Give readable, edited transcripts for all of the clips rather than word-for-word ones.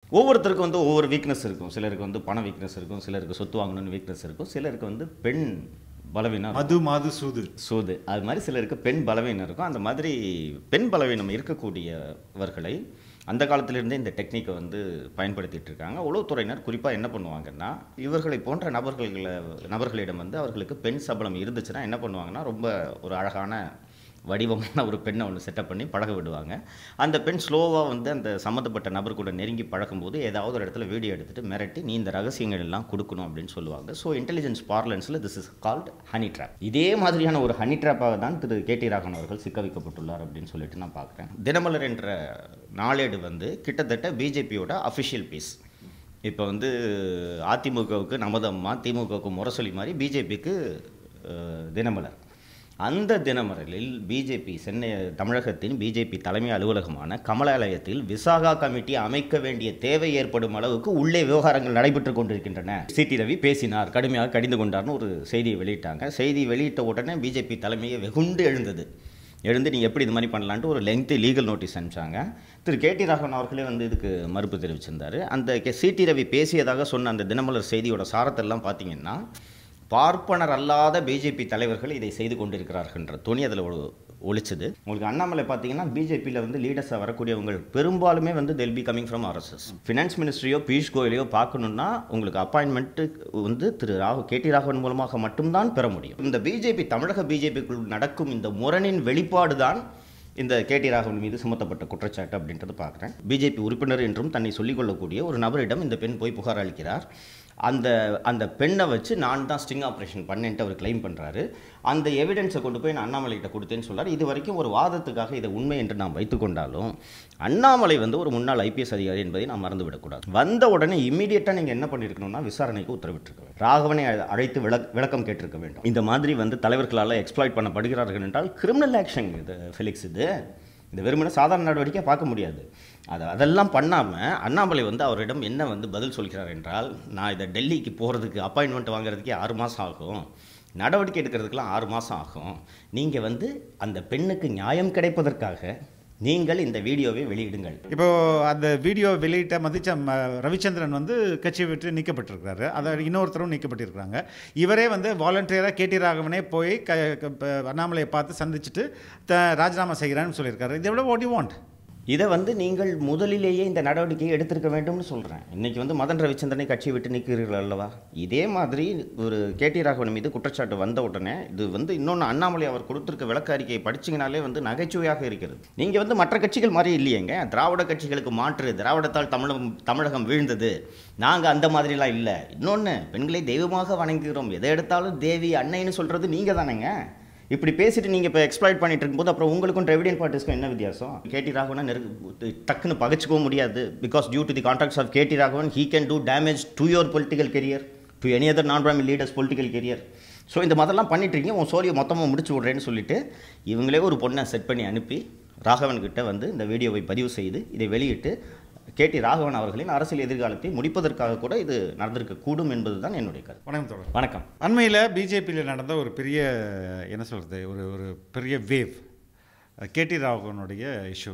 ஒவ்வொருத்தருக்கும் வந்து ஒவ்வொரு வீக்னஸ் இருக்கும். சிலருக்கு வந்து பண வீக்னஸ் இருக்கும், சிலருக்கு சொத்து வாங்கணும்னு வீக்னஸ் இருக்கும், சிலருக்கு வந்து பெண் பலவீனம், மாது சூது அது மாதிரி சிலருக்கு பெண் பலவீனம் இருக்கும். அந்த மாதிரி பெண் பலவீனம் இருக்கக்கூடியவர்களை அந்த காலத்திலிருந்தே இந்த டெக்னிக்கை வந்து பயன்படுத்திட்டு இருக்காங்க. உளவுத்துறையினர் குறிப்பாக என்ன பண்ணுவாங்கன்னா, இவர்களை போன்ற நபர்களிடம் வந்து அவர்களுக்கு பெண் சபலம் இருந்துச்சுன்னா என்ன பண்ணுவாங்கன்னா, ரொம்ப ஒரு அழகான வடிவமான ஒரு பெண்ணை ஒன்று செட்டப் பண்ணி பழக விடுவாங்க. அந்த பெண் ஸ்லோவாக வந்து அந்த சம்மந்தப்பட்ட நபர் கூட நெருங்கி பழகும்போது ஏதாவது ஒரு இடத்துல வீடியோ எடுத்துகிட்டு மிரட்டி நீ இந்த ரகசியங்கள் எல்லாம் கொடுக்கணும் அப்படின்னு சொல்லுவாங்க. ஸோ இன்டெலிஜென்ஸ் பார்லன்ஸில் this is called honey trap. இதே மாதிரியான ஒரு ஹனி ட்ராப்பாக தான் திரு கேடி ராகவன் அவர்கள் சிக்க வைக்கப்பட்டுள்ளார் அப்படின்னு சொல்லிட்டு நான் பார்க்குறேன். தினமலர் என்ற நாளேடு வந்து கிட்டத்தட்ட பிஜேபியோட அஃபிஷியல் பீஸ். இப்போ வந்து அதிமுகவுக்கு நமதம்மா, திமுகவுக்கு முரசொலி மாதிரி பிஜேபிக்கு தினமலர். அந்த தினமலரில் பிஜேபி தமிழகத்தின் பிஜேபி தலைமை அலுவலகமான கமலாலயத்தில் விசாகா கமிட்டி அமைக்க வேண்டிய தேவை ஏற்படும் அளவுக்கு உள்ளே விவகாரங்கள் நடைபெற்று கொண்டிருக்கின்றன. சிடி ரவி பேசினார், கடுமையாக கடிந்து கொண்டார்னு ஒரு செய்தியை வெளியிட்டாங்க. செய்தி வெளியிட்ட உடனே பிஜேபி தலைமையை வெகுண்டு எழுந்து நீ எப்படி இது மாதிரி பண்ணலான்ட்டு ஒரு லெங்க்தி லீகல் நோட்டீஸ் அனுப்பிச்சாங்க. திரு கேடி ராகவன் அவர்களே வந்து இதுக்கு மறுப்பு தெரிவிச்சிருந்தார். அந்த சிடி ரவி பேசியதாக சொன்ன அந்த தினமலர் செய்தியோட சாரத்தெல்லாம் பார்த்தீங்கன்னா, பார்ப்பனர் அல்லாத பிஜேபி தலைவர்கள் இதை செய்து கொண்டிருக்கிறார்கள்ன்ற துணி அதில் ஒழிச்சது. உங்களுக்கு அண்ணாமலை பார்த்தீங்கன்னா, பிஜேபியில் வந்து லீடர்ஸாக வரக்கூடியவங்க பெரும்பாலுமே வந்து they'll be coming from RSS. Finance மினிஸ்ட்ரியோ பியூஷ் கோயலையோ பார்க்கணுன்னா உங்களுக்கு அப்பாயின்மெண்ட்டு வந்து திரு கேடி ராகவன் மூலமாக மட்டும்தான் பெற முடியும். இந்த பிஜேபி தமிழக பிஜேபிக்குள் நடக்கும் இந்த முரணின் வெளிப்பாடு தான் இந்த கேடி ராகவன் மீது சுமத்தப்பட்ட குற்றச்சாட்டு அப்படின்றது பார்க்குறேன். பிஜேபி உறுப்பினர் என்றும் தன்னை சொல்லிக்கொள்ளக்கூடிய ஒரு நபரிடம் இந்த பெண் போய் புகார் அளிக்கிறார். அந்த பெண்ணை வச்சு நான் தான் ஸ்டிங் ஆப்ரேஷன் பண்ணேன்ட்டு அவர் கிளைம் பண்ணுறாரு. அந்த எவிடன்ஸை கொண்டு போய் நான் அண்ணாமலைகிட்ட கொடுத்தேன்னு சொல்கிறார். இது வரைக்கும் ஒரு வாதத்துக்காக இதை உண்மை என்று நாம் வைத்துக்கொண்டாலும் அண்ணாமலை வந்து ஒரு முன்னாள் ஐபிஎஸ் அதிகாரி என்பதை நாம் மறந்துவிடக்கூடாது. வந்த உடனே இம்மீடியட்டாக நீங்கள் என்ன பண்ணியிருக்கணும்னா, விசாரணைக்கு உத்தரவிட்டிருக்க வேண்டும். ராகவனை அழைத்து விளக்கம் கேட்டிருக்க வேண்டும். இந்த மாதிரி வந்து தலைவர்களால் எக்ஸ்ப்ளாய்ட் பண்ணப்படுகிறார்கள் என்றால் கிரிமினல் ஆக்ஷன் இது ஃபெலிக்ஸ். இந்த வெறுமனே சாதாரண நடவடிக்கையாக பார்க்க முடியாது. அதெல்லாம் பண்ணாமல் அண்ணாமலை வந்து அவரிடம் என்ன வந்து பதில் சொல்கிறார் என்றால், நான் இதை டெல்லிக்கு போகிறதுக்கு அப்பாயின்மெண்ட் வாங்குறதுக்கே 6 மாதம் ஆகும், நடவடிக்கை எடுக்கிறதுக்கெலாம் 6 மாதம் ஆகும். நீங்கள் வந்து அந்த பெண்ணுக்கு நியாயம் கிடைப்பதற்காக நீங்கள் இந்த வீடியோவை வெளியிடுங்கள். இப்போது அந்த வீடியோ வெளியிட்ட ரவிச்சந்திரன் வந்து கட்சியை விட்டு நீக்கப்பட்டிருக்கிறாரு. அதை இன்னொருத்தரும் நீக்கப்பட்டிருக்கிறாங்க. இவரே வந்து வாலண்டியராக கேடி ராகவனே போய் அண்ணாமலையை பார்த்து சந்திச்சுட்டு ராஜினாமா செய்கிறான்னு சொல்லியிருக்காரு. இதை விட வாட் யூ வாண்ட்? இதை வந்து நீங்கள் முதலிலேயே இந்த நடவடிக்கையை எடுத்திருக்க வேண்டும்னு சொல்கிறேன். இன்றைக்கி வந்து மதன் ரவிச்சந்திரனை கட்சியை விட்டு நீக்கிறீர்கள் அல்லவா? இதே மாதிரி ஒரு கேடி ராகவன் மீது குற்றச்சாட்டு வந்த உடனே இது வந்து இன்னொன்று அண்ணாமலை அவர் கொடுத்துருக்க விளக்க அறிக்கையை படிச்சிங்கனாலே வந்து நகைச்சுவையாக இருக்கிறது. நீங்கள் வந்து மற்ற கட்சிகள் மாதிரி இல்லையேங்க. திராவிட கட்சிகளுக்கு மாற்று, திராவிடத்தால் தமிழகம் வீழ்ந்தது, நாங்கள் அந்த மாதிரிலாம் இல்லை. இன்னொன்று, பெண்களை தெய்வமாக வணங்குகிறோம், எதை எடுத்தாலும் தேவி அன்னைன்னு சொல்கிறது நீங்கள் தானேங்க. இப்படி பேசிட்டு நீங்கள் இப்போ எக்ஸ்ப்ளாய்ட் பண்ணிட்டு இருக்கும்போது அப்புறம் உங்களுக்கும் டிராவிடியன் பார்ட்டிஸ்க்கும் என்ன வித்தியாசம்? கேடி ராகவனை டக்குன்னு பகச்சிக்கவும் முடியாது. Because due to the contracts of KT Raghavan he can do damage to your political career, to any other non Brahmin leaders political career. So இந்த மாதிரிலாம் பண்ணிட்டுருக்கீங்க, உன் சோழியை மொத்தமாக முடிச்சு விட்றேன்னு சொல்லிட்டு இவங்களே ஒரு பொண்ணை செட் பண்ணி அனுப்பி ராகவன்கிட்ட வந்து இந்த வீடியோவை பதிவு செய்து இதை வெளியிட்டு கேடி ராகவன் அவர்களின் அரசியல் எதிர்காலத்தை முடிப்பதற்காக கூட இது நடந்திருக்க கூடும் என்பது தான் என்னுடைய கருத்து. வணக்கம். வணக்கம். அண்மையில் பிஜேபியில் நடந்த ஒரு பெரிய என்ன சொல்கிறது, ஒரு பெரிய வேவ் கேடி ராகவனுடைய இஷ்யூ.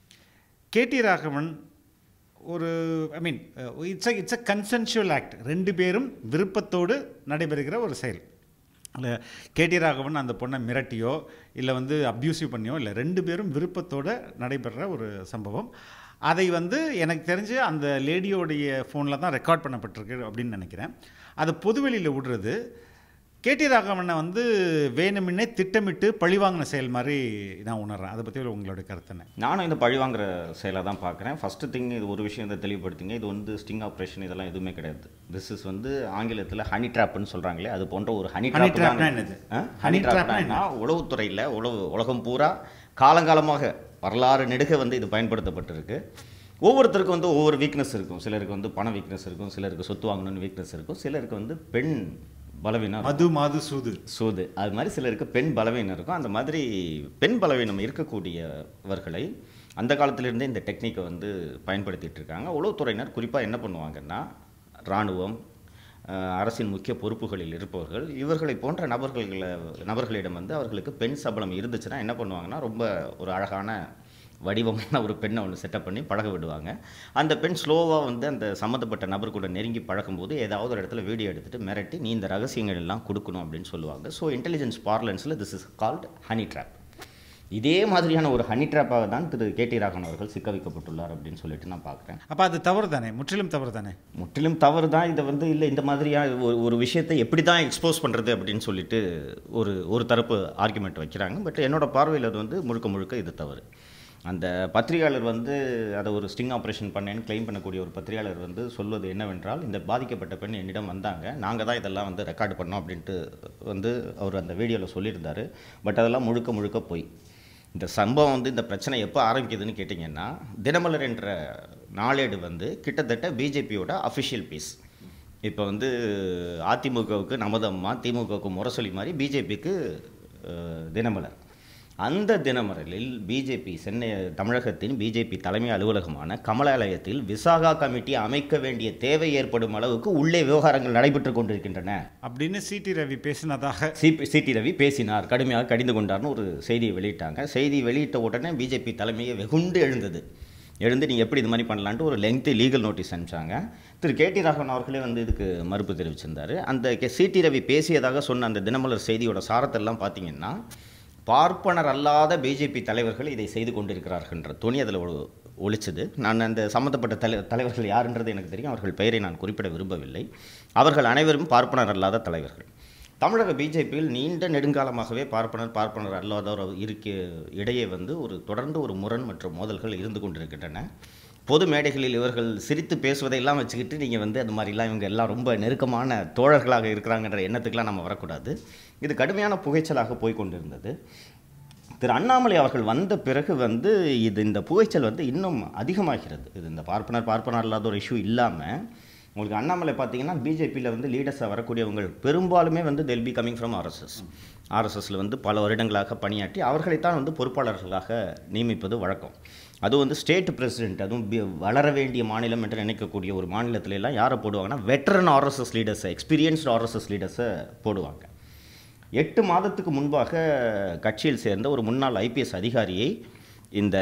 கேடி ராகவன் ஒரு இட்ஸ் அ கன்சென்சுவல் ஆக்ட். 2 பேரும் விருப்பத்தோடு நடைபெறுகிற ஒரு செயல். இல்லை கேடி ராகவன் அந்த பொண்ணை மிரட்டியோ இல்லை வந்து அப்யூசிவ் பண்ணியோ இல்லை, 2 பேரும் விருப்பத்தோடு நடைபெறுற ஒரு சம்பவம். அதை வந்து எனக்கு தெரிஞ்சு அந்த லேடியோடைய ஃபோனில் தான் ரெக்கார்ட் பண்ணப்பட்டிருக்கு அப்படின்னு நினைக்கிறேன். அது பொதுவெளியில் விடுறது கேடி ராகவனை வந்து வேணுமின்னே திட்டமிட்டு பழிவாங்கின செயல் மாதிரி நான் உணர்றேன். அதை பற்றி உங்களுடைய கருத்து என்ன? நானும் இந்த பழிவாங்கிற செயலை தான் பார்க்குறேன். ஃபஸ்ட்டு திங், இது ஒரு விஷயத்தை தெளிவுபடுத்திங்க, இது வந்து ஸ்டிங் ஆப்ரேஷன் இதெல்லாம் எதுவுமே கிடையாது. திஸ் இஸ் வந்து ஆங்கிலத்தில் ஹனி ட்ராப்னு சொல்கிறாங்களே, அது போன்ற ஒரு ஹனி ட்ராப்னா என்னது? ஹனி ட்ராப்னா உளவுத்துறையில் உலகம் பூரா காலங்காலமாக வரலாறு நெடுக வந்து இது பயன்படுத்தப்பட்டிருக்கு. ஒவ்வொருத்தருக்கும் வந்து ஒவ்வொரு வீக்னஸ் இருக்கும். சிலருக்கு வந்து பண வீக்னஸ் இருக்கும், சிலருக்கு சொத்து வாங்கணும்னு வீக்னஸ் இருக்கும், சிலருக்கு வந்து பெண் பலவீனம், சூது, அது மாதிரி சிலருக்கு பெண் பலவீனம் இருக்கும். அந்த மாதிரி பெண் பலவீனம் இருக்கக்கூடியவர்களை அந்த காலத்திலிருந்தே இந்த டெக்னிக்கை வந்து பயன்படுத்திகிட்டு இருக்காங்க. உளவுத்துறையினர் குறிப்பாக என்ன பண்ணுவாங்கன்னா, இராணுவம், அரசின் முக்கிய பொறுப்புகளில் இருப்பவர்கள், இவர்களை போன்ற நபர்களிடம் வந்து அவர்களுக்கு பெண் சபலம் இருந்துச்சுன்னா என்ன பண்ணுவாங்கன்னா, ரொம்ப ஒரு அழகான வடிவமான ஒரு பெண்ணை ஒன்று செட்டப் பண்ணி பழக விடுவாங்க. அந்த பெண் ஸ்லோவாக வந்து அந்த சம்மந்தப்பட்ட நபர் கூட நெருங்கி பழகும்போது ஏதாவது ஒரு இடத்துல வீடியோ எடுத்துகிட்டு மிரட்டி நீ இந்த ரகசியங்கள் எல்லாம் கொடுக்கணும் அப்படின்னு சொல்லுவாங்க. ஸோ இன்டெலிஜென்ஸ் பார்லன்ஸில் this is called honey trap. இதே மாதிரியான ஒரு ஹனி ட்ராப்பாக தான் திரு கேடி ராகவன் அவர்கள் சிக்க வைக்கப்பட்டுள்ளார் அப்படின்னு சொல்லிட்டு நான் பார்க்குறேன். அப்போ அது தவறு தானே, முற்றிலும் தவறு தானே? முற்றிலும் தவறு தான். இதை வந்து இல்லை இந்த மாதிரியாக ஒரு விஷயத்தை எப்படி தான் எக்ஸ்போஸ் பண்ணுறது அப்படின்னு சொல்லிட்டு ஒரு தரப்பு ஆர்குமெண்ட் வைக்கிறாங்க. பட் என்னோடய பார்வையில் அது வந்து முழுக்க முழுக்க இது தவறு. அந்த பத்திரிகையாளர் வந்து அதை ஒரு ஸ்டிங் ஆப்ரேஷன் பண்ணேன்னு கிளைம் பண்ணக்கூடிய ஒரு பத்திரிகையாளர் வந்து சொல்வது என்னவென்றால், இந்த பாதிக்கப்பட்ட பெண் என்னிடம் வந்தாங்க, நாங்கள் தான் இதெல்லாம் வந்து ரெக்கார்டு பண்ணோம் அப்படின்ட்டு வந்து அவர் அந்த வீடியோவில் சொல்லியிருந்தார். பட் அதெல்லாம் முழுக்க முழுக்க போய். இந்த சம்பவம் வந்து இந்த பிரச்சனை எப்போ ஆரம்பிக்குதுன்னு கேட்டிங்கன்னா, தினமலர் என்ற நாளேடு வந்து கிட்டத்தட்ட பிஜேபியோட அஃபிஷியல் பீஸ். இப்போ வந்து அதிமுகவுக்கு நமது அம்மா, திமுகவுக்கு முரசொலி மாதிரி பிஜேபிக்கு தினமலர். அந்த தினமலரில் பிஜேபி சென்னை தமிழகத்தின் பிஜேபி தலைமை அலுவலகமான கமலாலயத்தில் விசாகா கமிட்டி அமைக்க வேண்டிய தேவை ஏற்படும் அளவுக்கு உள்ளே விவகாரங்கள் நடைபெற்று கொண்டிருக்கின்றன அப்படின்னு சிடி ரவி பேசினதாக சிடி ரவி பேசினார், கடுமையாக கடிந்து கொண்டார்னு ஒரு செய்தியை வெளியிட்டாங்க. செய்தி வெளியிட்ட உடனே பிஜேபி தலைமையை வெகுண்டு எழுந்து நீங்கள் எப்படி இது மாதிரி பண்ணலான்ட்டு ஒரு லெங்க்தி லீகல் நோட்டீஸ் அனுப்பிச்சாங்க. திரு கேடி ராகவன் அவர்களே வந்து இதுக்கு மறுப்பு தெரிவிச்சிருந்தார். அந்த சிடி ரவி பேசியதாக சொன்ன அந்த தினமலர் செய்தியோட சாரத்தெல்லாம் பார்த்தீங்கன்னா, பார்ப்பனர் அல்லாத பிஜேபி தலைவர்கள் இதை செய்து கொண்டிருக்கிறார்கள்ன்ற துணி அதில் ஒழிச்சது. நான் அந்த சம்மந்தப்பட்ட தலைவர்கள் யாருன்றது எனக்கு தெரியும், அவர்கள் பெயரை நான் குறிப்பிட விரும்பவில்லை. அவர்கள் அனைவரும் பார்ப்பனர் அல்லாத தலைவர்கள். தமிழக பிஜேபியில் நீண்ட நெடுங்காலமாகவே பார்ப்பனர் அல்லாதோர் இடையே வந்து தொடர்ந்து ஒரு முரண் மற்றும் மோதல்கள் இருந்து கொண்டிருக்கின்றன. பொது மேடைகளில் இவர்கள் சிரித்து பேசுவதையெல்லாம் வச்சுக்கிட்டு நீங்கள் வந்து அது மாதிரிலாம் இவங்க எல்லாம் ரொம்ப நெருக்கமான தோழர்களாக இருக்கிறாங்கன்ற எண்ணத்துக்கெலாம் நம்ம வரக்கூடாது. இது கடுமையான புகைச்சலாக போய்கொண்டிருந்தது. திரு அண்ணாமலை அவர்கள் வந்த பிறகு வந்து இந்த புகைச்சல் வந்து இன்னும் அதிகமாகிறது. இது இந்த பார்ப்பனர் இல்லாத ஒரு இஷ்யூ இல்லாமல் உங்களுக்கு அண்ணாமலை பார்த்தீங்கன்னா பிஜேபியில் வந்து லீடர்ஸாக வரக்கூடியவங்க பெரும்பாலுமே வந்து தெல் பி கமிங் ஃப்ரம் ஆர்எஸ்எஸில் வந்து பல வருடங்களாக பணியாற்றி அவர்களைத்தான் வந்து பொறுப்பாளர்களாக நியமிப்பது வழக்கம். அதுவும் வந்து ஸ்டேட் பிரசிடென்ட், அதுவும் வளர வேண்டிய மாநிலம் என்று நினைக்கக்கூடிய ஒரு மாநிலத்துல எல்லாம் யாரை போடுவாங்கன்னா வெட்டரன் ஆர்எஸ்எஸ் லீடர்ஸை, எக்ஸ்பீரியன்ஸ்டு ஆர்எஸ்எஸ் லீடர்ஸை போடுவாங்க. 8 மாதத்துக்கு முன்பாக கட்சியில் சேர்ந்த ஒரு முன்னாள் ஐபிஎஸ் அதிகாரியை இந்த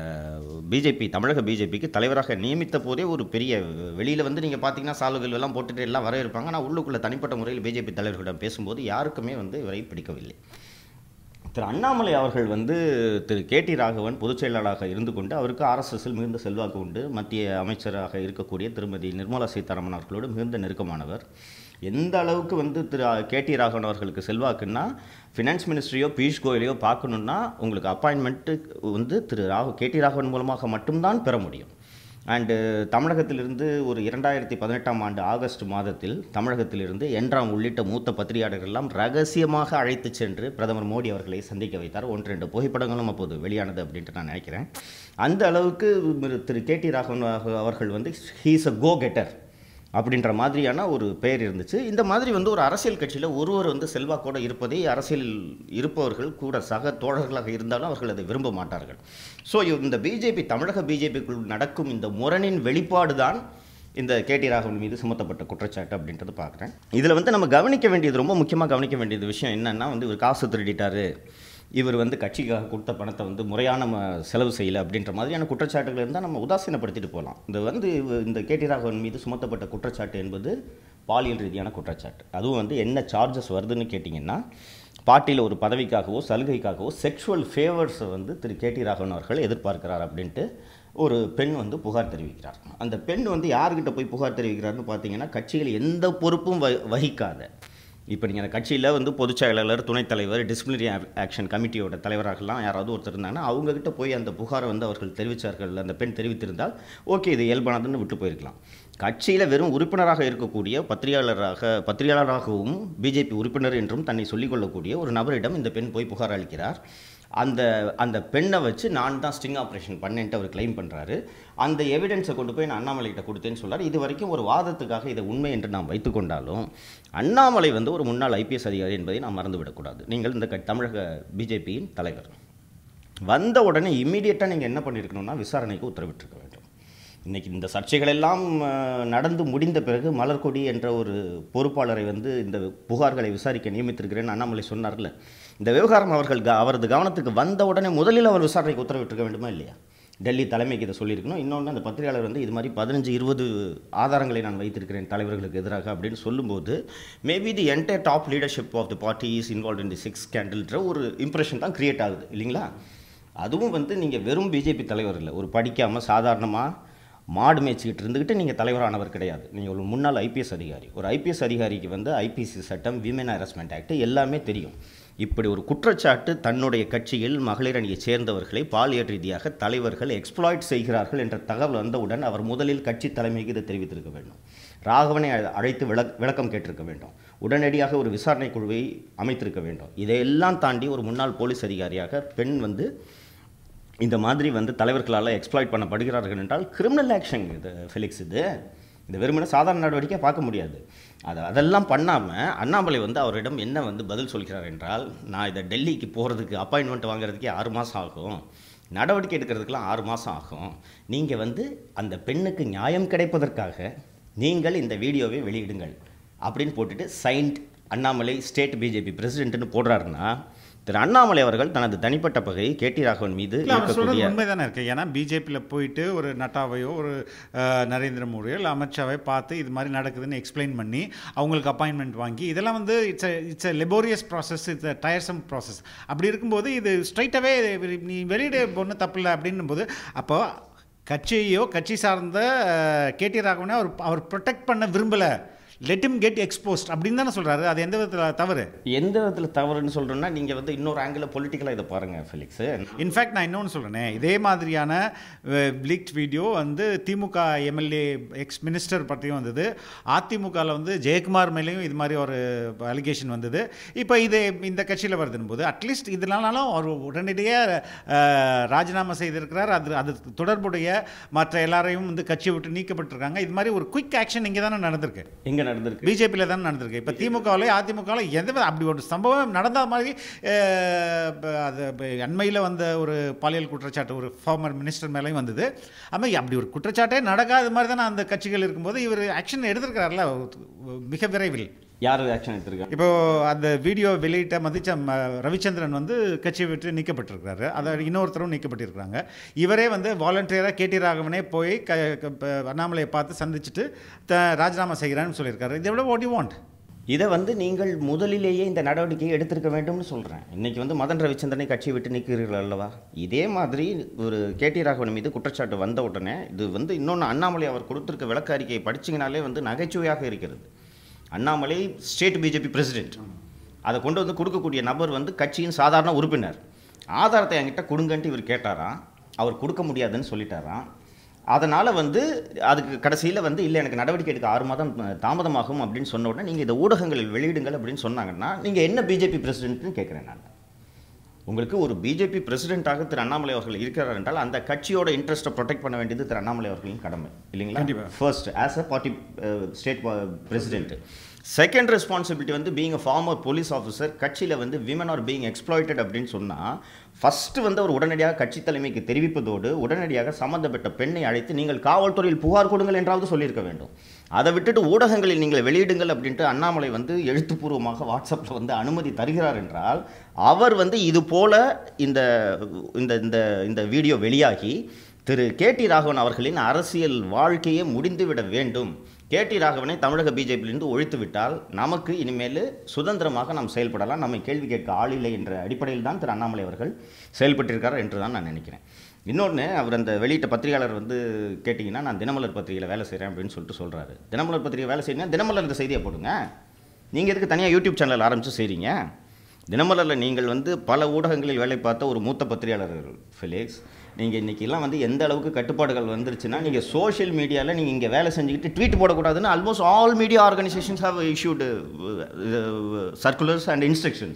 தமிழக பிஜேபிக்கு தலைவராக நியமித்த போதே ஒரு பெரிய வெளியில் வந்து நீங்கள் பார்த்தீங்கன்னா சாலுகள் எல்லாம் போட்டுட்டு எல்லாம் வரவேற்பாங்க. ஆனால் உள்ளுக்குள்ளே தனிப்பட்ட முறையில் பிஜேபி தலைவர்களிடம் பேசும்போது யாருக்குமே வந்து இவரை பிடிக்கவில்லை. திரு அண்ணாமலை அவர்கள் வந்து திரு கேடி ராகவன் பொதுச் செயலாளராக இருந்து கொண்டு அவருக்கு ஆர்எஸ்எஸ்ஸில் மிகுந்த செல்வாக்கு உண்டு. மத்திய அமைச்சராக இருக்கக்கூடிய திருமதி நிர்மலா சீதாராமன் அவர்களோடு மிகுந்த நெருக்கமானவர். எந்த அளவுக்கு வந்து திரு கேடி ராகவன் அவர்களுக்கு செல்வாக்குன்னா, ஃபினான்ஸ் மினிஸ்ட்ரியோ பியூஷ் கோயலையோ பார்க்கணுன்னா உங்களுக்கு அப்பாயின்மெண்ட்டு வந்து கேடி ராகவன் மூலமாக மட்டும்தான் பெற முடியும். அண்டு தமிழகத்திலிருந்து ஒரு 2018ஆம் ஆண்டு ஆகஸ்ட் மாதத்தில் தமிழகத்திலிருந்து என்ராம் உள்ளிட்ட மூத்த பத்திரிகையாளர்களெல்லாம் ரகசியமாக அழைத்து சென்று பிரதமர் மோடி அவர்களை சந்திக்க வைத்தார். 1-2 புகைப்படங்களும் அப்போது வெளியானது அப்படின்ட்டு நான் நினைக்கிறேன். அந்த அளவுக்கு திரு கேடி ராகவன் அவர்கள் வந்து ஹீஸ் அ கோ கெட்டர் அப்படின்ற மாதிரியான ஒரு பெயர் இருந்துச்சு. இந்த மாதிரி வந்து ஒரு அரசியல் கட்சியில் ஒருவர் வந்து செல்வாக்கோடு இருப்பதை அரசியலில் இருப்பவர்கள் கூட சக தோழர்களாக இருந்தாலும் அவர்கள் அதை விரும்ப மாட்டார்கள். ஸோ இந்த தமிழக பிஜேபிக்குள் நடக்கும் இந்த முரணின் வெளிப்பாடு தான் இந்த கேடி ராகவன் மீது சுமத்தப்பட்ட குற்றச்சாட்டு அப்படின்றது பார்க்குறேன். இதில் வந்து நம்ம கவனிக்க வேண்டியது, ரொம்ப முக்கியமாக கவனிக்க வேண்டியது விஷயம் என்னென்னா வந்து இவர் காசு திருடிட்டார், இவர் வந்து கட்சிக்காக கொடுத்த பணத்தை வந்து முறையான செலவு செய்யலை அப்படின்ற மாதிரியான குற்றச்சாட்டுகள் இருந்தால் நம்ம உதாசீனப்படுத்திட்டு போகலாம். இந்த கேடி ராகவன் மீது சுமத்தப்பட்ட குற்றச்சாட்டு என்பது பாலியல் ரீதியான குற்றச்சாட்டு. அதுவும் வந்து என்ன சார்ஜஸ் வருதுன்னு கேட்டிங்கன்னா, பார்ட்டியில் ஒரு பதவிக்காகவோ சலுகைக்காகவோ செக்ஷுவல் ஃபேவர்ஸை வந்து திரு கேடி ராகவன் அவர்கள் எதிர்பார்க்கிறார் அப்படின்ட்டு ஒரு பெண் வந்து புகார் தெரிவிக்கிறார். அந்த பெண் வந்து யார்கிட்ட போய் புகார் தெரிவிக்கிறாருன்னு பார்த்தீங்கன்னா, கட்சியில் எந்த பொறுப்பும் வகிக்காத, இப்போ நீங்கள் அந்த கட்சியில் வந்து பொதுச் செயலாளர், துணைத் தலைவர், டிசிப்ளினரி ஆக்ஷன் கமிட்டியோட தலைவராகலாம் யாராவது ஒருத்தர் இருந்தாங்கன்னா அவங்ககிட்ட போய் அந்த புகாரை வந்து அவர்கள் தெரிவித்தார்கள். அந்த பெண் தெரிவித்திருந்தால் ஓகே, இது இயல்பானதுன்னு விட்டு போயிருக்கலாம். கட்சியில் வெறும் உறுப்பினராக இருக்கக்கூடிய பத்திரிகையாளராகவும் பிஜேபி உறுப்பினர் என்றும் தன்னை சொல்லிக்கொள்ளக்கூடிய ஒரு நபரிடம் இந்த பெண் போய் புகார் அளிக்கிறார். அந்த பெண்ணை வச்சு நான் தான் ஸ்டிங் ஆப்ரேஷன் பண்ணேன்ட்டு அவர் கிளைம் பண்ணுறாரு. அந்த எவிடன்ஸை கொண்டு போய் நான் அண்ணாமலைகிட்ட கொடுத்தேன்னு சொல்கிறார். இது வரைக்கும் ஒரு வாதத்துக்காக இதை உண்மை என்று நாம் வைத்துக்கொண்டாலும் அண்ணாமலை வந்து ஒரு முன்னாள் ஐபிஎஸ் அதிகாரி என்பதை நாம் மறந்துவிடக்கூடாது. நீங்கள் இந்த தமிழக பிஜேபியின் தலைவர் வந்த உடனே இம்மீடியட்டாக நீங்கள் என்ன பண்ணியிருக்கணும்னா விசாரணைக்கு உத்தரவிட்டிருக்க வேண்டும். இன்னைக்கு இந்த சர்ச்சைகள் எல்லாம் நடந்து முடிந்த பிறகு மலர்கொடி என்ற ஒரு பொறுப்பாளரை வந்து இந்த புகார்களை விசாரிக்க நியமித்திருக்கிறேன்னு அண்ணாமலை சொன்னார்ல, இந்த விவகாரம் அவரது கவனத்துக்கு வந்த உடனே முதலில் அவர் விசாரணைக்கு உத்தரவிட்டிருக்க வேண்டுமா இல்லையா? டெல்லி தலைமைக்கு இதை சொல்லியிருக்கணும். இன்னொன்று, அந்த பத்திரிகையாளர் வந்து இது மாதிரி 15-20 ஆதாரங்களை நான் வைத்திருக்கிறேன் தலைவர்களுக்கு எதிராக அப்படின்னு சொல்லும்போது, maybe the entire top leadership of the party is involve in the 6 ஸ்கேண்டல்ன்ற ஒரு இம்ப்ரெஷன் தான் கிரியேட் ஆகுது இல்லைங்களா? அதுவும் வந்து நீங்கள் வெறும் பிஜேபி தலைவர் இல்லை, ஒரு படிக்காமல் சாதாரணமாக மாடு மேய்ச்சிக்கிட்டு இருந்துக்கிட்டு நீங்கள் தலைவரானவர் கிடையாது. நீங்கள் ஒரு முன்னாள் ஐபிஎஸ் அதிகாரி. ஒரு ஐபிஎஸ் அதிகாரிக்கு வந்து ஐபிசி சட்டம், விமென் ஹராஸ்மெண்ட் ஆக்ட் எல்லாமே தெரியும். இப்படி ஒரு குற்றச்சாட்டு தன்னுடைய கட்சியில் மகளிர் அணியைச் சேர்ந்தவர்களை பாலியல் ரீதியாக தலைவர்கள் எக்ஸ்ப்ளாய்ட் செய்கிறார்கள் என்ற தகவல் வந்தவுடன் அவர் முதலில் கட்சி தலைமைக்கு இதை தெரிவித்திருக்க வேண்டும். ராகவனை அழைத்து விளக்கம் கேட்டிருக்க வேண்டும். உடனடியாக ஒரு விசாரணை குழுவை அமைத்திருக்க வேண்டும். இதையெல்லாம் தாண்டி ஒரு முன்னாள் போலீஸ் அதிகாரியாக பெண் வந்து இந்த மாதிரி வந்து தலைவர்களால் எக்ஸ்ப்ளாய்ட் பண்ணப்படுகிறார்கள் என்றால் கிரிமினல் ஆக்ஷன் இது ஃபெலிக்ஸ். இந்த வெறுமனே சாதாரண நடவடிக்கையாக பார்க்க முடியாது. அதெல்லாம் பண்ணாமல் அண்ணாமலை வந்து அவரிடம் என்ன வந்து பதில் சொல்கிறார் என்றால், நான் இதை டெல்லிக்கு போகிறதுக்கு அப்பாயின்மெண்ட் வாங்குறதுக்கே 6 மாதம் ஆகும், நடவடிக்கை எடுக்கிறதுக்கெலாம் 6 மாதம் ஆகும். நீங்கள் வந்து அந்த பெண்ணுக்கு நியாயம் கிடைப்பதற்காக நீங்கள் இந்த வீடியோவை வெளியிடுங்கள் அப்படின்னு போட்டுட்டு சைன்ட் அண்ணாமலை ஸ்டேட் பிஜேபி பிரசிடென்ட்னு போடுறாருன்னா, திரு அண்ணாமலை அவர்கள் தனது தனிப்பட்ட பகை கேடி ராகவன் மீது உண்மைதானே இருக்கு. ஏன்னா பிஜேபியில் போயிட்டு ஒரு நட்டாவையோ ஒரு நரேந்திர மோடியோ இல்லை அமித்ஷாவை பார்த்து இது மாதிரி நடக்குதுன்னு எக்ஸ்பிளைன் பண்ணி அவங்களுக்கு அப்பாயின்மெண்ட் வாங்கி, இதெல்லாம் வந்து it's laborious process, it's tiresome process. அப்படி இருக்கும்போது இது ஸ்ட்ரைட்டாகவே நீ வெளியிட ஒன்றும் தப்பு இல்லை அப்படின்னும் போது, அப்போ கட்சியோ கட்சி சார்ந்த கேடி ராகவனை அவர் ப்ரொடெக்ட் பண்ண விரும்பலை, லெட் ஹிம் கெட் எக்ஸ்போஸ்ட் அப்படின்னு தானே சொல்கிறாரு. அது எந்த விதத்தில் தவறு? எந்த விதத்தில் தவறுன்னு சொல்கிறேன்னா, நீங்கள் வந்து இன்னொரு ஆங்கிள் பொலிட்டிக்கலாக இதை பாருங்கள் ஃபெலிக்ஸ். இன்ஃபேக்ட் நான் இன்னொன்று சொல்கிறேனே, இதே மாதிரியான லீக்ட் வீடியோ வந்து திமுக எம்எல்ஏ எக்ஸ் மினிஸ்டர் பற்றியும் வந்தது. அதிமுகவில் வந்து ஜெயக்குமார் மேலேயும் இது மாதிரி ஒரு அலிகேஷன் வந்தது. இப்போ இந்த கட்சியில் வருதுன்னு போது அட்லீஸ்ட் இதனாலும் அவர் உடனடியாக ராஜினாமா செய்திருக்கிறார். அது தொடர்புடைய மற்ற எல்லாரையும் வந்து கட்சியை விட்டு நீக்கப்பட்டிருக்காங்க. இது மாதிரி ஒரு குயிக் ஆக்ஷன் இங்கே தானே நடந்திருக்கு. எங்கே நடந்திருக்கு? பிஜேபியில் தானே நடந்திருக்கு. இப்போ திமுகவில் அதிமுகவில் எந்த அப்படி ஒரு சம்பவம் நடந்த மாதிரி அது அண்மையில் வந்த ஒரு பாலியல் குற்றச்சாட்டு ஒரு ஃபார்மர் மினிஸ்டர் மேலேயும் வந்தது. அதுமாதிரி அப்படி ஒரு குற்றச்சாட்டே நடக்காத மாதிரி தானே அந்த கட்சிகள் இருக்கும்போது இவர் ஆக்ஷன் எடுத்திருக்கிறார்ல மிக விரைவில். யார் ஆக்ஷன் எடுத்திருக்காங்க? இப்போ அந்த வீடியோ வெளியிட்ட ரவிச்சந்திரன் வந்து கட்சியை விட்டு நீக்கப்பட்டிருக்கிறாரு. அதை இன்னொருத்தரும் நீக்கப்பட்டிருக்கிறாங்க. இவரே வந்து வாலண்டியராக கேடி ராகவனே போய் அண்ணாமலையை பார்த்து சந்திச்சுட்டு ராஜினாமா செய்கிறான்னு சொல்லியிருக்காரு. இது எவ்வளோ வாட் யூ வாண்ட்? இதை வந்து நீங்கள் முதலிலேயே இந்த நடவடிக்கையை எடுத்திருக்க வேண்டும்னு சொல்கிறேன். இன்றைக்கி வந்து மதன் ரவிச்சந்திரனை கட்சியை விட்டு நீக்கிறீர்கள் அல்லவா? இதே மாதிரி ஒரு கேடி ராகவன் மீது குற்றச்சாட்டு வந்த உடனே இது வந்து இன்னொன்று அண்ணாமலை அவர் கொடுத்துருக்க விளக்க அறிக்கையை படிச்சிங்கனாலே வந்து நகைச்சுவையாக இருக்கிறது. அண்ணாமலை ஸ்டேட் பிஜேபி பிரசிடென்ட், அதை கொண்டு வந்து கொடுக்கக்கூடிய நபர் வந்து கட்சியின் சாதாரண உறுப்பினர். ஆதாரத்தை என்கிட்ட கொடுங்கன்ட்டு இவர் கேட்டாராம், அவர் கொடுக்க முடியாதுன்னு சொல்லிட்டாராம். அதனால் வந்து அதுக்கு கடைசியில் வந்து இல்லை எனக்கு நடவடிக்கை எடுக்க 6 மாதம் தாமதமாகும் அப்படின்னு சொன்ன உடனே நீங்கள் இதை ஊடகங்களில் வெளியிடுங்கள் அப்படின்னு சொன்னாங்கன்னா நீங்கள் என்ன பிஜேபி பிரசிடென்ட்னு கேட்குறேன் நான். உங்களுக்கு ஒரு பிஜேபி பிரசிடென்ட்டாக திரு அண்ணாமலை அவர்கள் இருக்கிறார் என்றால் அந்த கட்சியோட இன்ட்ரெஸ்ட்டை ப்ரொடெக்ட் பண்ண வேண்டியது திரு அண்ணாமலை அவர்களின் கடமை இல்லைங்களா? First as a party state president. Second responsibility வந்து being a former police officer, கட்சியில் வந்து விமன் ஆர் பீயிங் எக்ஸ்ப்ளாய்டட் அப்படின்னு சொன்னால் ஃபஸ்ட்டு வந்து அவர் உடனடியாக கட்சி தலைமைக்கு தெரிவிப்பதோடு உடனடியாக சம்மந்தப்பட்ட பெண்ணை அழைத்து நீங்கள் காவல்துறையில் புகார் கொடுங்கள் என்றாவது சொல்லியிருக்க வேண்டும். அதை விட்டுட்டு ஊடகங்களில் நீங்கள் வெளியிடுங்கள் அப்படின்ட்டு அண்ணாமலை வந்து எழுத்துப்பூர்வமாக வாட்ஸ்அப்பில் வந்து அனுமதி தருகிறார் என்றால் அவர் வந்து இது போல் இந்த இந்த இந்த வீடியோ வெளியாகி திரு கேடி ராகவன் அவர்களின் அரசியல் வாழ்க்கையே முடிந்துவிட வேண்டும். கேடி ராகவனை தமிழக பிஜேபியிலிருந்து ஒழித்து விட்டால் நமக்கு இனிமேல் சுதந்திரமாக நாம் செயல்படலாம், நம்மை கேள்வி கேட்க ஆள் இல்லை என்ற அடிப்படையில் தான் திரு அண்ணாமலை அவர்கள் செயல்பட்டிருக்கார் என்று தான் நான் நினைக்கிறேன். இன்னொன்று, அவர் அந்த வெளியிட்ட பத்திரிகையாளர் வந்து கேட்டிங்கன்னா நான் தினமலர் பத்திரிகையில் வேலை செய்கிறேன் அப்படின்னு சொல்லிட்டு சொல்கிறாரு. தினமலர் பத்திரிகை வேலை செய்யணும், தினமலர் இந்த செய்தியை போடுங்க. நீங்கள் எதுக்கு தனியாக யூடியூப் சேனல் ஆரம்பித்து செய்கிறீங்க? தினமலரில் நீங்கள் வந்து பல ஊடகங்களில் வேலை பார்த்த ஒரு மூத்த பத்திரிகையாளர் ஃபெலிக்ஸ். நீங்கள் இன்றைக்கெல்லாம் வந்து எந்த அளவுக்கு கட்டுப்பாடுகள் வந்துருச்சுன்னா, நீங்கள் சோஷியல் மீடியாவில் நீங்கள் இங்கே வேலை செஞ்சுக்கிட்டு ட்வீட் போடக்கூடாதுன்னு almost all media organisations have issued circulars and instructions.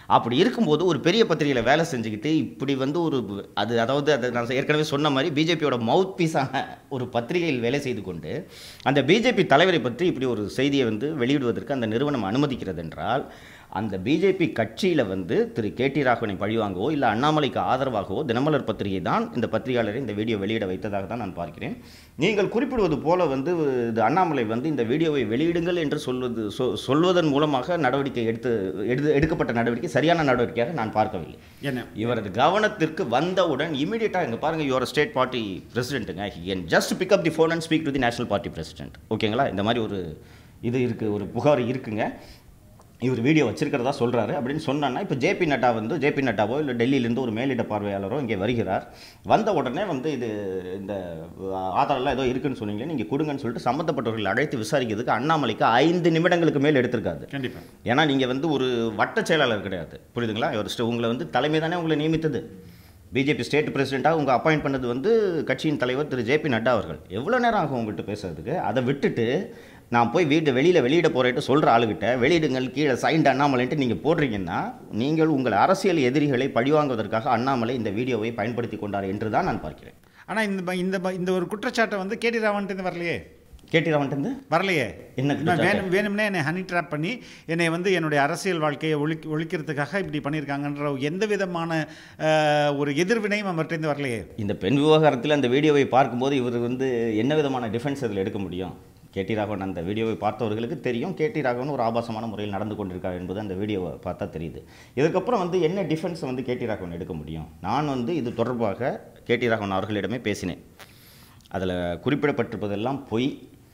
அப்படி இருக்கும்போது ஒரு பெரிய பத்திரிகையில் வேலை செஞ்சுக்கிட்டு இப்படி வந்து ஒரு அதாவது அதை நான் ஏற்கனவே சொன்ன மாதிரி பிஜேபியோட மவுத் பீஸான ஒரு பத்திரிகையில் வேலை செய்து கொண்டு அந்த பிஜேபி தலைவரை பற்றி இப்படி ஒரு செய்தியை வந்து வெளியிடுவதற்கு அந்த நிறுவனம் அனுமதிக்கிறது என்றால் அந்த பிஜேபி கட்சியில் வந்து திரு கேடி ராகவனை பழிவாங்கவோ இல்லை அண்ணாமலைக்கு ஆதரவாகவோ தினமலர் பத்திரிகை தான் இந்த பத்திரிகையாளரை இந்த வீடியோ வெளியிட வைத்ததாக தான் நான் பார்க்கிறேன். நீங்கள் குறிப்பிடுவது போல வந்து இது அண்ணாமலை வந்து இந்த வீடியோவை வெளியிடுங்கள் என்று சொல்வதன் மூலமாக நடவடிக்கை எடுக்கப்பட்ட நடவடிக்கை சரியான நடவடிக்கையாக நான் பார்க்கவில்லை. இவரது கவனத்திற்கு வந்தவுடன் இமீடியட்டாக இங்கே பாருங்கள், யுவர் ஸ்டேட் பார்ட்டி பிரசிடென்ட்டுங்க, he can just pick up the phone and speak to the national party president. ஓகேங்களா, இந்த மாதிரி ஒரு இது இருக்குது, ஒரு புகார் இருக்குங்க, இவர் வீடியோ வச்சிருக்கிறதா சொல்கிறாரு அப்படின்னு சொன்னான்னா, இப்போ ஜேபி நட்டாவோ இல்லை டெல்லியிலேருந்து ஒரு மேலிட பார்வையாளரோ இங்கே வருகிறார். வந்த உடனே வந்து இது இந்த ஆதாரம்லாம் ஏதோ இருக்குன்னு சொன்னீங்களே, நீங்கள் கொடுங்கன்னு சொல்லிட்டு சம்மந்தப்பட்டவர்கள் அழைத்து விசாரிக்கிறதுக்கு அண்ணாமலைக்கு 5 நிமிடங்களுக்கு மேல் எடுத்திருக்காது. கண்டிப்பாக. ஏன்னா நீங்கள் வந்து ஒரு வட்ட செயலாளர் கிடையாது, புரியுதுங்களா? உங்களை வந்து தலைமை தானே உங்களை நியமித்தது. பிஜேபி ஸ்டேட் பிரசிடெண்ட்டாக உங்கள் அப்பாயிண்ட் பண்ணது வந்து கட்சியின் தலைவர் திரு ஜேபி நட்டா அவர்கள். எவ்வளோ நேரம் ஆகும் உங்கள்கிட்ட பேசுறதுக்கு? அதை விட்டுட்டு நான் போய் வெளியிட போகிறேன்ட்டு சொல்கிற ஆளுகிட்ட வெளியிடுங்கள் கீழே சைன்ட் அண்ணாமலைன்ட்டு நீங்கள் போடுறீங்கன்னா, நீங்கள் உங்கள் அரசியல் எதிரிகளை பழிவாங்குவதற்காக அண்ணாமலை இந்த வீடியோவை பயன்படுத்தி கொண்டார் என்று தான் நான் பார்க்கிறேன். ஆனால் இந்த ஒரு குற்றச்சாட்டை வந்து கேடி ராகவன்ட்டு வரலையே. கேடி ராகவன் வரலையே. என்ன வேணும்னே என்னை ஹனி ட்ராப் பண்ணி என்னை வந்து என்னுடைய அரசியல் வாழ்க்கையை ஒழிக்கிறதுக்காக இப்படி பண்ணியிருக்காங்கன்ற எந்த விதமான ஒரு எதிர்வினையும் அவர்கிட்ட வரலையே. இந்த பெண் விவகாரத்தில் அந்த வீடியோவை பார்க்கும்போது இவர் வந்து என்ன விதமான டிஃபென்ஸ் அதில் எடுக்க முடியும்? கேடி ராகவன் அந்த வீடியோவை பார்த்தவர்களுக்கு தெரியும், கேடி ராகவன் ஒரு ஆபாசமான முறையில் நடந்து கொண்டிருக்கார் என்பது அந்த வீடியோவை பார்த்தா தெரியுது. இதுக்கப்புறம் வந்து என்ன டிஃபென்ஸ் வந்து கேடி ராகவன் எடுக்க முடியும்? நான் வந்து இது தொடர்பாக கேடி ராகவன் அவர்களிடமே பேசினேன். அதில் குறிப்பிடப்பட்டிருப்பதெல்லாம் பொய்.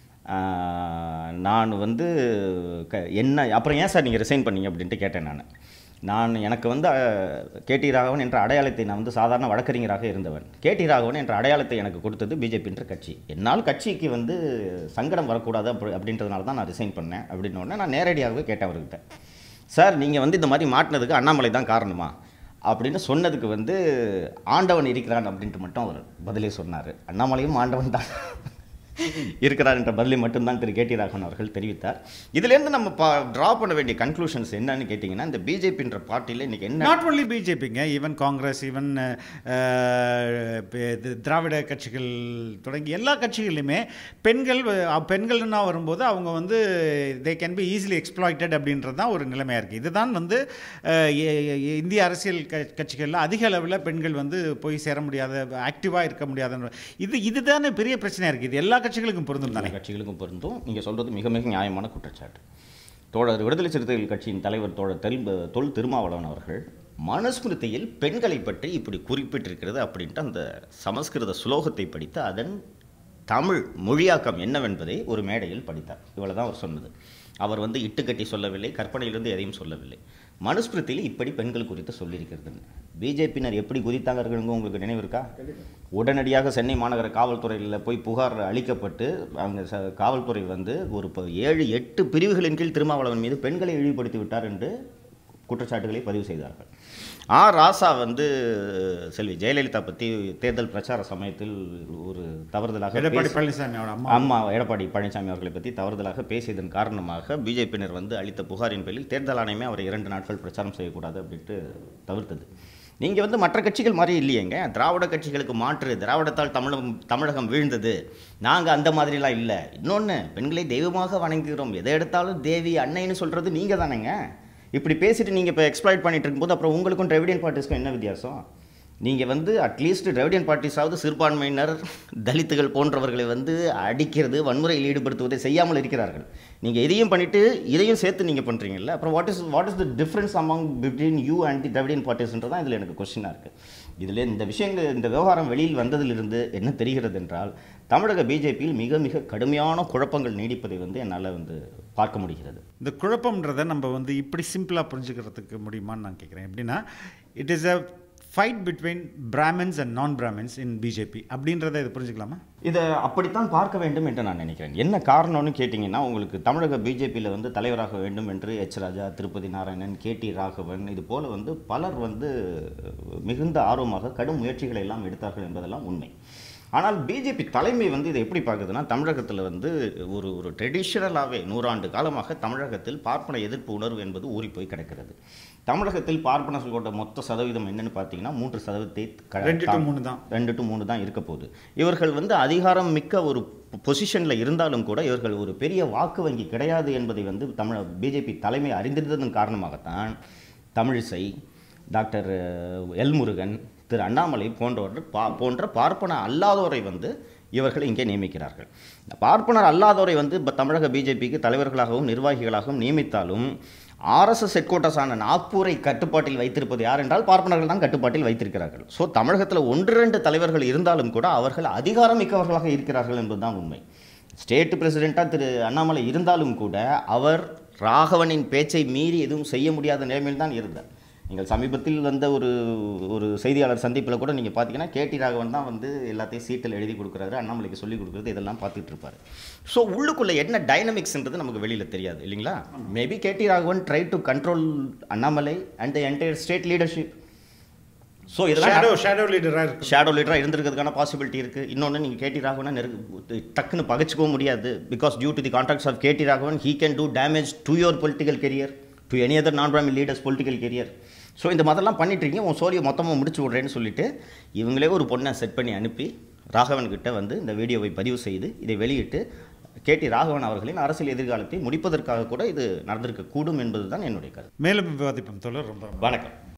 நான் வந்து அப்புறம் ஏன் சார் நீங்கள் ரிசைன் பண்ணீங்க அப்படின்ட்டு கேட்டேன். எனக்கு வந்து கேடி ராகவன் என்ற அடையாளத்தை, நான் வந்து சாதாரண வழக்கறிஞராக இருந்தவன், கேடி ராகவன் என்ற அடையாளத்தை எனக்கு கொடுத்தது பிஜேபி என்ற கட்சி. என்னால் கட்சிக்கு வந்து சங்கடம் வரக்கூடாது அப்படின்றதுனால தான் நான் ரிசைன் பண்ணேன் அப்படின்னு உடனே நான் நேரடியாகவே கேட்டேன் அவர்கிட்ட, சார் நீங்கள் வந்து இந்த மாதிரி மாட்டினதுக்கு அண்ணாமலை தான் காரணமா அப்படின்னு சொன்னதுக்கு வந்து ஆண்டவன் இருக்கிறான் அப்படின்ட்டு மட்டும் அவர் பதிலே சொன்னார். அண்ணாமலையும் ஆண்டவன் தான் இருக்கிறார் என்ற பதிலை மட்டும்தான் திரு கேடி ராகவன் அவர்கள் தெரிவித்தார். இதுலேருந்து நம்ம ட்ரா பண்ண வேண்டிய கன்க்ளூஷன்ஸ் என்னன்னு கேட்டிங்கன்னா, இந்த பிஜேபின்ற பார்ட்டியில் இன்றைக்கி என்ன, நாட் ஒன்லி பிஜேபிங்க, ஈவன் காங்கிரஸ், ஈவன் திராவிட கட்சிகள் தொடங்கி எல்லா கட்சிகளிலுமே பெண்கள்னா வரும்போது அவங்க வந்து they can be easily exploited அப்படின்றது தான் ஒரு நிலைமையாக இருக்குது. இதுதான் வந்து இந்திய அரசியல் கட்சிகளில் அதிக அளவில் பெண்கள் வந்து போய் சேர முடியாத, ஆக்டிவாக இருக்க முடியாத, இதுதானே பெரிய பிரச்சனையாக இருக்குது. இது எல்லா கட்சிகளுக்கும் பொருந்தும் தானே? கட்சிகளுக்கும் பொருந்தும். நீங்கள் சொல்கிறது மிக மிக நியாயமான குற்றச்சாட்டு. தோழர் விடுதலை சிறுத்தைகள் கட்சியின் தலைவர் தோழர் தொல் திருமாவளவன் அவர்கள் மனுஸ்மிருதியில் பெண்களை பற்றி இப்படி குறிப்பிட்டிருக்கிறது அப்படின்ட்டு அந்த சமஸ்கிருத சுலோகத்தை படித்து அதன் தமிழ் மொழியாக்கம் என்னவென்பதை ஒரு மேடையில் படித்தார். இவ்வளோ தான் அவர் சொன்னது. அவர் வந்து இட்டுக்கட்டி சொல்லவில்லை, கற்பனையிலிருந்து எதையும் சொல்லவில்லை. மனுஸ்மிருதியில் இப்படி பெண்கள் குறித்து சொல்லியிருக்கிறதுன்னு. பிஜேபியினர் எப்படி குதித்தாங்க உங்களுக்கு நினைவு இருக்கா? உடனடியாக சென்னை மாநகர காவல்துறையில் போய் புகார் அளிக்கப்பட்டு அவங்க காவல்துறை வந்து ஒரு 7-8 பிரிவுகளின் கீழ் திருமாவளவன் மீது பெண்களை இழிவுபடுத்தி விட்டார் என்று குற்றச்சாட்டுகளை பதிவு செய்தார்கள். ராசா வந்து செல்வி ஜெயலலிதா பற்றி தேர்தல் பிரச்சார சமயத்தில் ஒரு தவறுதலாக எடப்பாடி பழனிசாமி அவர்களை பற்றி தவறுதலாக பேசியதன் காரணமாக பிஜேபியினர் வந்து அளித்த புகாரின் பேரில் தேர்தல் ஆணையமே அவரை 2 நாட்கள் பிரச்சாரம் செய்யக்கூடாது அப்படின்ட்டு தவிர்த்தது. நீங்கள் வந்து மற்ற கட்சிகள் மாதிரி இல்லையேங்க. திராவிட கட்சிகளுக்கு மாற்று, திராவிடத்தால் தமிழகம் வீழ்ந்தது, நாங்கள் அந்த மாதிரிலாம் இல்லை. இன்னொன்று, பெண்களை தெய்வமாக வணங்குகிறோம், எதை எடுத்தாலும் தேவி அன்னைன்னு சொல்கிறது நீங்கள் தானேங்க. இப்படி பேசிட்டு நீங்கள் இப்போ எக்ஸ்ப்ளாய்ட் பண்ணிட்டு இருக்கும்போது அப்புறம் உங்களுக்கும் திராவிடியன் பார்ட்டிஸ்க்கும் என்ன வித்தியாசம்? நீங்கள் வந்து அட்லீஸ்ட் திராவிடியன் பார்ட்டிஸாவது சிறுபான்மையினர், தலித்துகள் போன்றவர்களை வந்து அடிக்கிறது, வன்முறையில் ஈடுபடுத்துவதை செய்யாமல் இருக்கிறார்கள். நீங்கள் இதையும் பண்ணிவிட்டு இதையும் சேர்த்து நீங்கள் பண்ணுறீங்கல்ல, அப்புறம் what is the difference among between you and the Dravidian பார்ட்டிஸ்ன்றது தான் இதில் எனக்கு கொஸ்டினாக இருக்குது. இதில் இந்த விஷயங்கள், இந்த விவகாரம் வெளியில் வந்ததிலிருந்து என்ன தெரிகிறது என்றால், தமிழக பிஜேபியில் மிக மிக கடுமையான குழப்பங்கள் நீடிப்பதை வந்து என்னால் வந்து பார்க்க முடிகிறது. இந்த குழப்பம்ன்றதை நம்ம வந்து இப்படி சிம்பிளாக புரிஞ்சுக்கிறதுக்கு முடியுமான்னு நான் கேட்குறேன். எப்படின்னா, it is a fight between Brahmins and non Brahmins in BJP அப்படின்றத இதை புரிஞ்சுக்கலாமா? இதை அப்படித்தான் பார்க்க வேண்டும் என்று நான் நினைக்கிறேன். என்ன காரணம்னு கேட்டிங்கன்னா, உங்களுக்கு தமிழக பிஜேபியில் வந்து தலைவராக வேண்டும் என்று எச் ராஜா, திருப்பதி நாராயணன், கேடி ராகவன், இது போல் வந்து பலர் வந்து மிகுந்த ஆர்வமாக கடும் முயற்சிகளை எல்லாம் எடுத்தார்கள் என்பதெல்லாம் உண்மை. ஆனால் பிஜேபி தலைமை வந்து இதை எப்படி பார்க்குதுன்னா, தமிழகத்தில் வந்து ஒரு ஒரு ட்ரெடிஷ்னலாகவே 100 ஆண்டு காலமாக தமிழகத்தில் பார்ப்பன எதிர்ப்பு உணர்வு என்பது ஊறி போய் கிடக்கிறது. தமிழகத்தில் பார்ப்பனர்களோட மொத்த சதவீதம் என்னன்னு பார்த்தீங்கன்னா 3% 2 to 3 தான் 2 to 3 தான் இருக்க போகுது. இவர்கள் வந்து அதிகாரம் மிக்க ஒரு பொசிஷனில் இருந்தாலும் கூட இவர்கள் ஒரு பெரிய வாக்கு வங்கி கிடையாது என்பதை வந்து பிஜேபி தலைமை அறிந்திருந்ததன் காரணமாகத்தான் தமிழிசை, டாக்டர் எல் முருகன், திரு அண்ணாமலை போன்ற பார்ப்பன அல்லாதோரை வந்து இவர்கள் இங்கே நியமிக்கிறார்கள். பார்ப்பனர் அல்லாதோரை வந்து தமிழக பிஜேபிக்கு தலைவர்களாகவும் நிர்வாகிகளாகவும் நியமித்தாலும் ஆர்எஸ்எஸ் ஹெட்குவார்ட்டர்ஸான நாக்பூரை கட்டுப்பாட்டில் வைத்திருப்பது யார் என்றால் பார்ப்பனர்கள் தான் கட்டுப்பாட்டில் வைத்திருக்கிறார்கள். ஸோ தமிழகத்தில் 1-2 தலைவர்கள் இருந்தாலும் கூட அவர்கள் அதிகாரம் மிக்கவர்களாக இருக்கிறார்கள் என்பதுதான் உண்மை. ஸ்டேட் பிரசிடெண்ட்டாக திரு அண்ணாமலை இருந்தாலும் கூட அவர் ராகவனின் பேச்சை மீறி எதுவும் செய்ய முடியாத நிலைமையில் தான் இருந்தார். நீங்கள் சமீபத்தில் வந்த ஒரு செய்தியாளர் சந்திப்பில் கூட நீங்கள் பார்த்தீங்கன்னா கேடி ராகவன் தான் வந்து எல்லாத்தையும் சீட்டில் எழுதி கொடுக்குறாரு, அண்ணாமலைக்கு சொல்லிக் கொடுக்குறது, இதெல்லாம் பார்த்துட்டு இருப்பார். ஸோ உள்ளுக்குள்ளே என்ன டைனமிக்ஸ்ன்றது நமக்கு வெளியில் தெரியாது இல்லைங்களா. Maybe KT Raghavan try to control Annamalai and the entire state leadership. So இதெல்லாம் ஷேடோ லீடராக இருந்திருக்கிறதுக்கான பாசிபிலிட்டி இருக்குது. இன்னொன்று நீங்கள் கேடி ராகவனை டக்குன்னு பகச்சிக்கவும் முடியாது. Because due to the contracts of KT Raghavan he can do damage to your political career, to any other non Brahmin leaders political career. So இந்த மாதிரிலாம் பண்ணிட்டுருக்கீங்க, உன் சோழியை மொத்தமாக முடிச்சு விட்றேன்னு சொல்லிட்டு இவங்களே ஒரு பொண்ணை செட் பண்ணி அனுப்பி ராகவன்கிட்ட வந்து இந்த வீடியோவை பதிவு செய்து இதை வெளியிட்டு கேடி ராகவன் அவர்களின் அரசியல் எதிர்காலத்தை முடிப்பதற்காக கூட இது நடந்திருக்கக்கூடும் என்பது தான் என்னுடைய கருத்து. மேலும் விவாதிப்போம் தோழர். ரொம்ப வணக்கம்.